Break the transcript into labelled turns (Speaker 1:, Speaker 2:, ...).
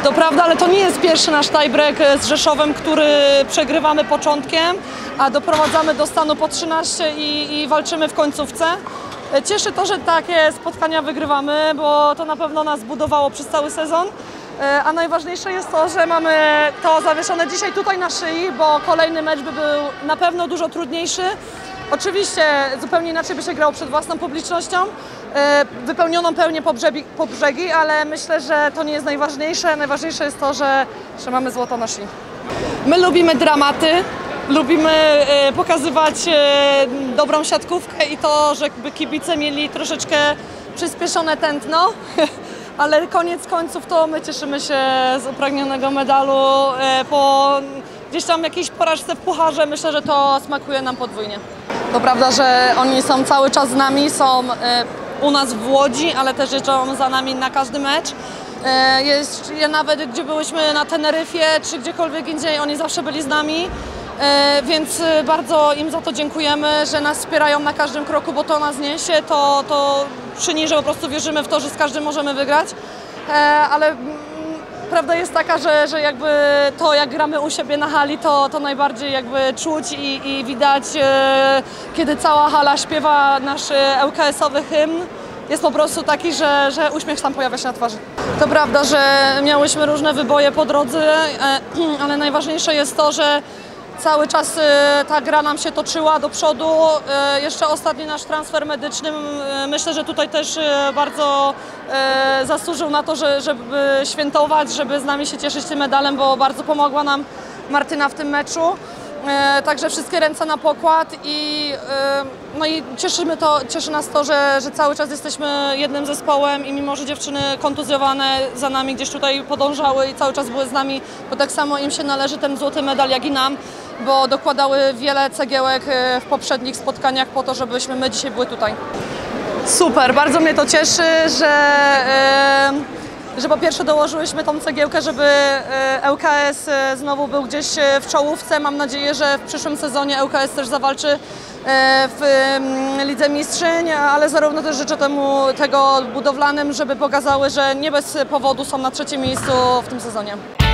Speaker 1: To prawda, ale to nie jest pierwszy nasz tiebreak z Rzeszowem, który przegrywamy początkiem, a doprowadzamy do stanu po 13 i walczymy w końcówce. Cieszy to, że takie spotkania wygrywamy, bo to na pewno nas budowało przez cały sezon. A najważniejsze jest to, że mamy to zawieszone dzisiaj tutaj na szyi, bo kolejny mecz by był na pewno dużo trudniejszy. Oczywiście zupełnie inaczej by się grało przed własną publicznością, wypełnioną pełnię po brzegi, ale myślę, że to nie jest najważniejsze. Najważniejsze jest to, że mamy złoto na szyi. My lubimy dramaty, lubimy pokazywać dobrą siatkówkę i to, żeby kibice mieli troszeczkę przyspieszone tętno. Ale koniec końców to my cieszymy się z upragnionego medalu. Po gdzieś tam jakiejś porażce w pucharze myślę, że to smakuje nam podwójnie. To prawda, że oni są cały czas z nami, są u nas w Łodzi, ale też jeżdżą za nami na każdy mecz. Nawet gdzie byłyśmy na Teneryfie czy gdziekolwiek indziej, oni zawsze byli z nami. Więc bardzo im za to dziękujemy, że nas wspierają na każdym kroku, bo to nas niesie, to czyni, że po prostu wierzymy w to, że z każdym możemy wygrać. Ale prawda jest taka, że jakby to, jak gramy u siebie na hali, to najbardziej jakby czuć i widać, kiedy cała hala śpiewa nasz ŁKS-owy hymn. Jest po prostu taki, że uśmiech tam pojawia się na twarzy. To prawda, że miałyśmy różne wyboje po drodze, ale najważniejsze jest to, że cały czas ta gra nam się toczyła do przodu. Jeszcze ostatni nasz transfer medyczny, myślę, że tutaj też bardzo zasłużył na to, żeby świętować, żeby z nami się cieszyć tym medalem, bo bardzo pomogła nam Martyna w tym meczu. Także wszystkie ręce na pokład i cieszy nas to, że cały czas jesteśmy jednym zespołem i mimo, że dziewczyny kontuzjowane za nami gdzieś tutaj podążały i cały czas były z nami, bo tak samo im się należy ten złoty medal jak i nam, bo dokładały wiele cegiełek w poprzednich spotkaniach po to, żebyśmy my dzisiaj były tutaj. Super, bardzo mnie to cieszy, że po pierwsze dołożyłyśmy tą cegiełkę, żeby ŁKS znowu był gdzieś w czołówce. Mam nadzieję, że w przyszłym sezonie ŁKS też zawalczy w Lidze Mistrzyń, ale zarówno też życzę tego budowlanym, żeby pokazały, że nie bez powodu są na trzecim miejscu w tym sezonie.